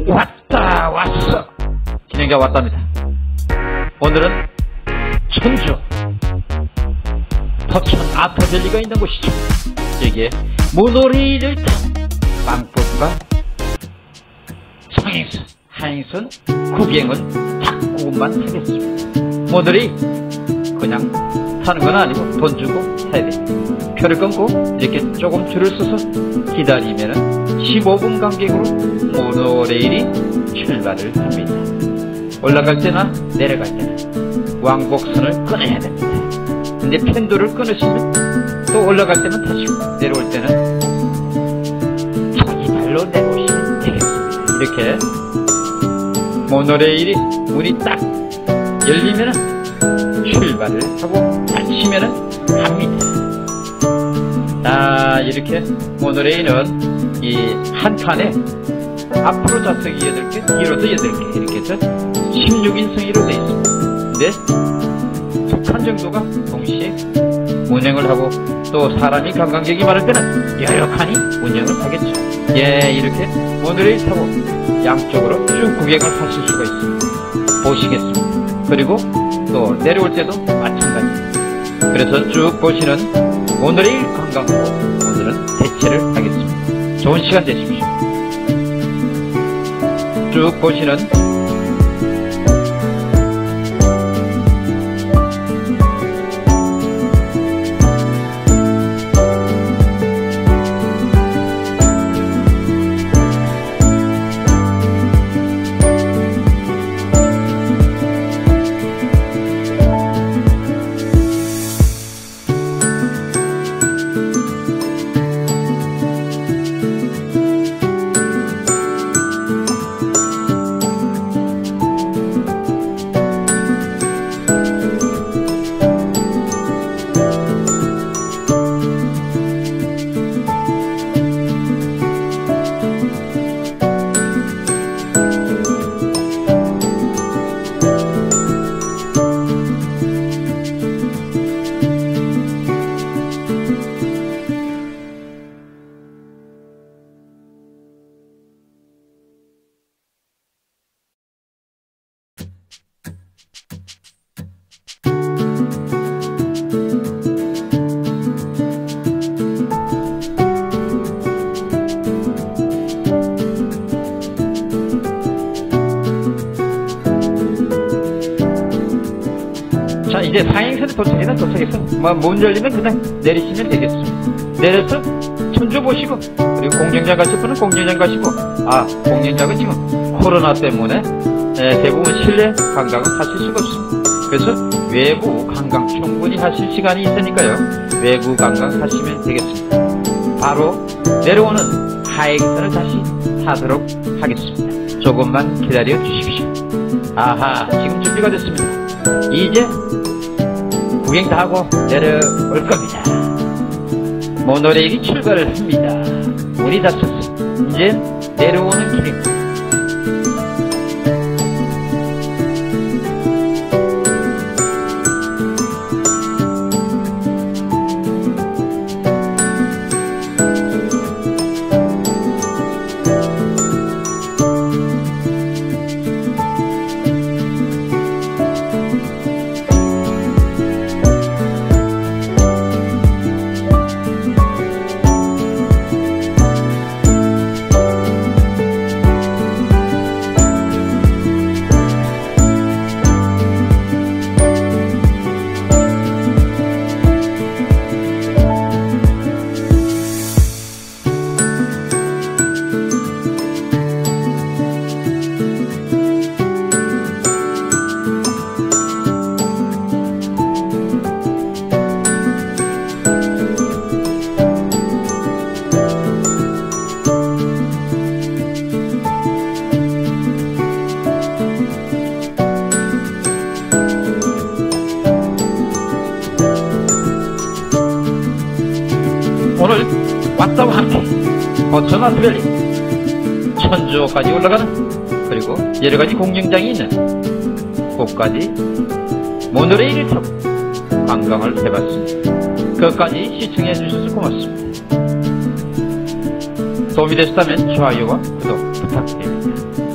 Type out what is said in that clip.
왔어. 진행자 왔답니다. 오늘은 천주 서천 아트밸리가 있는 곳이죠. 여기에 모노레일을 타고 빵법과 상행선, 하행선 구경은 자꾸만 하겠습니다. 모노레일 그냥 타는 건 아니고 돈 주고 타야 됩니다. 표를 끊고 이렇게 조금 줄을 서서 기다리면 15분 간격으로 모노레일이 출발을 합니다. 올라갈 때나 내려갈 때는 왕복선을 끊어야 됩니다. 근데 펜도를 끊으시면 또 올라갈 때는 타시고 내려올 때는 자기 발로 내려오시면 되겠습니다. 이렇게 모노레일이 문이 딱 열리면 출발을 하고 닫히면 갑니다. 자, 이렇게 모노레일은 이 한 칸에 앞으로 좌석이 8개, 뒤로도 8개 이렇게 해서 16인승으로 되어 있습니다. 근데 2칸 정도가 동시에 운행을 하고 또 사람이 관광객이 많을 때는 여러 칸이 운행을 하겠죠. 예, 이렇게 모노레일 타고 양쪽으로 쭉 구경을 하실 수가 있습니다. 보시겠습니다. 그리고 또 내려올 때도 마찬가지. 그래서 쭉 보시는 모노레일 관광으로 오늘은 대체를 하겠습니다. 좋은 시간 되십시오. 쭉 보시는 자, 이제 상행선에 도착해서 문 열리면 그냥 내리시면 되겠습니다. 내려서 천주 보시고, 그리고 공연장 가실 분은 공연장 가시고, 공연장은 지금 코로나 때문에 대부분 실내 관광은 하실 수가 없습니다. 그래서 외부 관광 충분히 하실 시간이 있으니까요, 외부 관광 하시면 되겠습니다. 바로 내려오는 하행선을 다시 타도록 하겠습니다. 조금만 기다려 주십시오. 아하, 지금 준비가 됐습니다. 이제 구경 다 하고 내려올 겁니다. 모노레일이 출발을 합니다. 문이 닫혔어. 이제 내려오는 길입니다. 오늘 왔다와 함께 서천 아트밸리 천주까지 올라가는, 그리고 여러가지 공연장이 있는 곳까지 모노레일을 타고 관광을 해봤습니다. 끝까지 시청해 주셔서 고맙습니다. 도움이 되셨다면 좋아요와 구독 부탁드립니다.